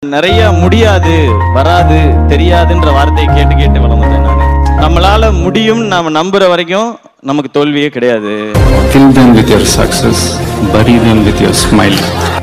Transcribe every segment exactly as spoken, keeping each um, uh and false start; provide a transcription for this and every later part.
நிறைய முடியாது வராது தெரியாதுன்ற வார்த்தையை கேட்டு கேட்டு வளர்ந்தேன் நான். நம்மளால முடியும் நாம நம்புற வரைக்கும் நமக்கு தோல்வியே கிடையாது. Kill them with your success, bury them with your smile.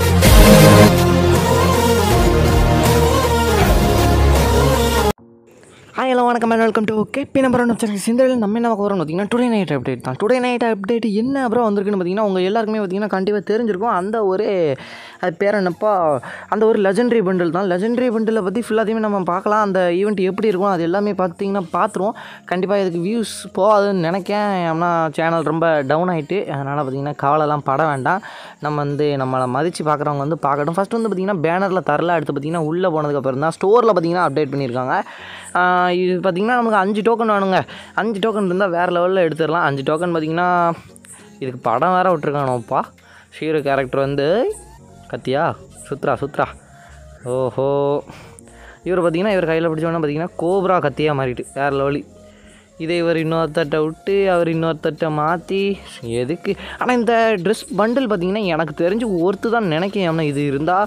Hi, hello, welcome and welcome to KP number one channel. இந்த வீடியோவில் நம்ம என்ன பார்க்க போகிறோம்னு பார்த்தீங்கன்னா டுடே நைட் அப்டேட் தான். டுடே நைட் அப்டேட் என்ன அப்புறம் வந்திருக்குன்னு பார்த்தீங்கன்னா உங்கள் எல்லாருக்குமே பார்த்தீங்கன்னா கண்டிப்பாக தெரிஞ்சிருக்கும். அந்த ஒரு அது பேர் என்னப்பா அந்த ஒரு லெஜெண்டரி பண்டில் தான். லெஜெண்டரி பண்டிலை பற்றி ஃபுல்லாத்தையுமே நம்ம பார்க்கலாம். அந்த ஈவெண்ட் எப்படி இருக்கும் அது எல்லாமே பார்த்தீங்கன்னா பார்த்துருவோம். கண்டிப்பாக இதுக்கு வியூஸ் போகாதுன்னு நினைக்கேன். ஏன்னா சேனல் ரொம்ப டவுன் ஆகிட்டு, அதனால் பார்த்தீங்கன்னா கவலைலாம் பட வேண்டாம். நம்ம வந்து நம்மளை மதித்து பார்க்குறவங்க வந்து பார்க்கட்டும். ஃபஸ்ட்டு வந்து பார்த்திங்கன்னா பேனரில் தரல, அடுத்து பார்த்திங்கன்னா உள்ளே போனதுக்கப்புறம் தான் ஸ்டோரில் பார்த்திங்கன்னா அப்டேட் பண்ணியிருக்காங்க. இது பார்த்திங்கன்னா நமக்கு அஞ்சு டோக்கன் வேணுங்க. அஞ்சு டோக்கன் இருந்தால் வேறு லெவலில் எடுத்துடலாம். அஞ்சு டோக்கன் பார்த்திங்கன்னா இதுக்கு படம் வேறு விட்டுருக்கானோப்பா. ஹீரோ கேரக்டர் வந்து கத்தியா சுத்ரா சுத்ரா ஓஹோ இவர் பார்த்திங்கன்னா இவர் கையில் பிடிச்சோன்னா பார்த்திங்கன்னா கோப்ரா கத்தியாக மாறிட்டு வேறு லெவலி. இதை இவர் இன்னொருத்தட்டை விட்டு அவர் இன்னொருத்தட்டை மாற்றி எதுக்கு. ஆனால் இந்த ட்ரெஸ் பண்டில் பார்த்திங்கன்னா எனக்கு தெரிஞ்சு ஒருத்து தான் நினைக்கிறேன். ஏன்னா இது இருந்தால்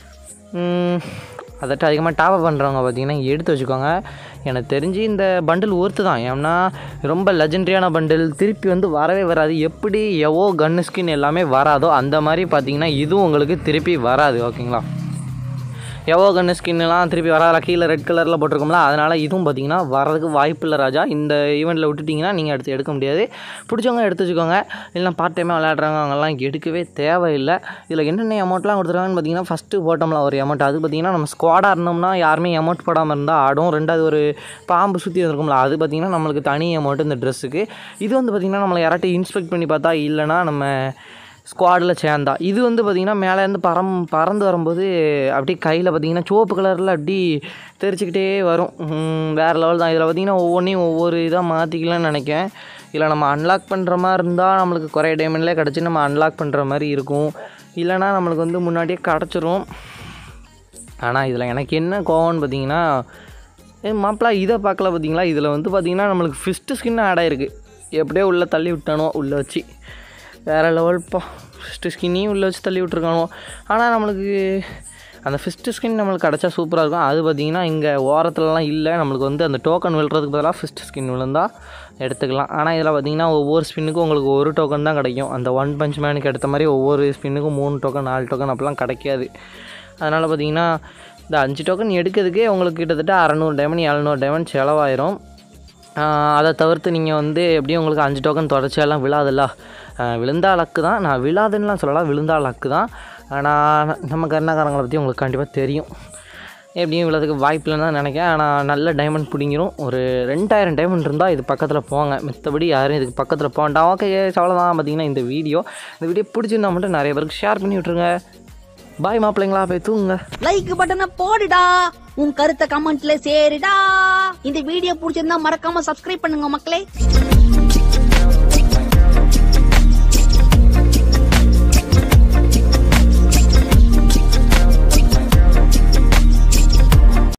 அதட்ட அதிகமாக டாப்அப் பண்ணுறவங்க பார்த்திங்கன்னா எடுத்து வச்சுக்கோங்க. எனக்கு தெரிஞ்சு இந்த பண்டில் ஒர்த்து தான். ஏன்னா ரொம்ப லெஜெண்டரியான பண்டில், திருப்பி வந்து வரவே வராது. எப்படி எவோ கன்னு ஸ்கின் எல்லாமே வராதோ அந்த மாதிரி பார்த்திங்கன்னா இதுவும் உங்களுக்கு திருப்பி வராது. ஓகேங்களா, எவோ கன்னு ஸ்கின்லாம் திருப்பி வராதா, கீழே ரெட் கலரில் போட்டிருக்கோம்ல, அதனால் இதுவும் பார்த்திங்கன்னா வரதுக்கு வாய்ப்பு இல்லை ராஜா. இந்த ஈவெண்ட்டில் விட்டுட்டிங்கன்னா நீங்கள் எடுத்து எடுக்க முடியாது. பிடிச்சவங்க எடுத்து வச்சுக்கோங்க. இல்லைனா பார்ட் டைமாக விளையாடுறாங்க அவங்கெல்லாம் எடுக்கவே தேவையில்லை. இதில் என்னென்ன அமௌண்ட்லாம் கொடுத்துருக்காங்கன்னு பார்த்தீங்கன்னா ஃபஸ்ட்டு போட்டோம்ல ஒரு அமௌண்ட், அது பார்த்திங்கன்னா நம்ம ஸ்குவாடாக இருந்தோம்னா யாருமே அமௌண்ட் போடாமல் இருந்தால் ஆடும். ரெண்டாவது ஒரு பாம்பு சுற்றி வந்துருக்கும்ல, அது பார்த்திங்கன்னா நம்மளுக்கு தனி அமௌண்ட்டு இந்த ட்ரெஸ்ஸுக்கு. இது வந்து பார்த்திங்கன்னா நம்மளை யாராட்டும் இன்ஸ்பெக்ட் பண்ணி பார்த்தா இல்லைனா நம்ம ஸ்குவாடில் சேர்ந்தா. இது வந்து பார்த்திங்கன்னா மேலேருந்து பறம் பறந்து வரும்போது அப்படியே கையில் பார்த்திங்கன்னா சிவப்பு கலரில் அப்படி தெரிச்சிக்கிட்டே வரும். வேறு லெவல் தான். இதில் பார்த்திங்கன்னா ஒவ்வொன்றையும் ஒவ்வொரு இதாக மாற்றிக்கலாம்னு நினைக்கிறேன். இல்லை நம்ம அன்லாக் பண்ணுற மாதிரி இருந்தால் நம்மளுக்கு குறைய டைமண்ட்லேயே கிடச்சி நம்ம அன்லாக் பண்ணுற மாதிரி இருக்கும். இல்லைனா நம்மளுக்கு வந்து முன்னாடியே கிடச்சிரும். ஆனால் இதில் எனக்கு என்ன கோவம்னு பார்த்திங்கன்னா ஏ மாப்பிளா இதை பார்க்கல பார்த்திங்களா. இதில் வந்து பார்த்திங்கன்னா நம்மளுக்கு ஃபிஸ்ட்டு ஸ்கின் ஆட் ஆகிருக்கு. எப்படியோ உள்ளே தள்ளி விட்டானோ உள்ளே வச்சு வேறு லெவல்ப்பா. ஃபிஸ்ட்டு ஸ்கின்னையும் உள்ளே வச்சு தள்ளி விட்ருக்கானோ. ஆனால் நம்மளுக்கு அந்த ஃபிஸ்ட்டு ஸ்கின் நம்மளுக்கு கிடச்சா சூப்பராக இருக்கும். அது பார்த்திங்கன்னா இங்கே ஓரத்துலலாம் இல்லை. நம்மளுக்கு வந்து அந்த டோக்கன் விழுறதுக்கு பதிலாக ஃபிஸ்ட்டு ஸ்கின் விழுந்தால் எடுத்துக்கலாம். ஆனால் இதில் பார்த்திங்கன்னா ஒவ்வொரு ஸ்பின்னுக்கும் உங்களுக்கு ஒரு டோக்கன் தான் கிடைக்கும். அந்த ஒன் பஞ்ச் மேனுக்கு எடுத்த மாதிரி ஒவ்வொரு ஸ்பின்னுக்கும் மூணு டோக்கன் நாலு டோக்கன் அப்படிலாம் கிடைக்காது. அதனால் பார்த்திங்கன்னா இந்த அஞ்சு டோக்கன் எடுக்கிறதுக்கே உங்களுக்கு கிட்டத்தட்ட அறநூறு டைமண்ட் எழுநூறு டைமண்ட் செலவாயிரும். அதை தவிர்த்து நீங்கள் வந்து எப்படியும் உங்களுக்கு அஞ்சு டோக்கன் தொடர்ச்சியெல்லாம் விழாதில்ல. விழுந்தால் லக்கு தான். நான் விழாதுன்னெலாம் சொல்லலாம், விழுந்தால் லக்கு தான். ஆனால் நம்ம கருணாக்காரங்களை பற்றி உங்களுக்கு கண்டிப்பாக தெரியும். எப்படியும் விழாதுக்கு வாய்ப்பு இல்லைன்னு தான் நினைக்கிறேன். ஆனால் நல்ல டைமண்ட் பிடிங்கிரும். ஒரு ரெண்டாயிரம் டைமண்ட் இருந்தால் இது பக்கத்தில் போங்க. மித்தபடி யாரும் இதுக்கு பக்கத்தில் போகண்டாம். ஓகே, அவ்வளோதான். பார்த்திங்கன்னா இந்த வீடியோ இந்த வீடியோ பிடிச்சிருந்தா மட்டும் நிறைய பேருக்கு ஷேர் பண்ணி விட்ருங்க. பாய் மாப்பிள்ளைங்களா, போய் தூங்குங்க. லைக் பட்டனை போடுடா, உன் கருத்தை கமெண்ட்ல சேருடா. இந்த வீடியோ பிடிச்சிருந்தா மறக்காம சப்ஸ்கிரைப் பண்ணுங்க மக்களே.